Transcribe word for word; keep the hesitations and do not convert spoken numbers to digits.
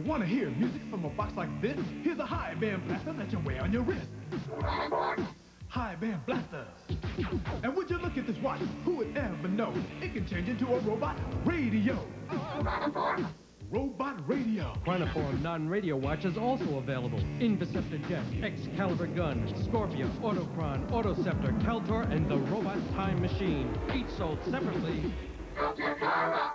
Want to hear music from a box like this? Here's a high band blaster that you wear on your wrist. High band blasters. And would you look at this watch? Who would ever know? It can change into a robot radio. Robot radio. KRONOFORM non-radio watch is also available. Invisceptor Jet, Excalibur Gun, Scorpia, Autochron, Autoscepter, Caltor, and the Robot Time Machine. Each sold separately.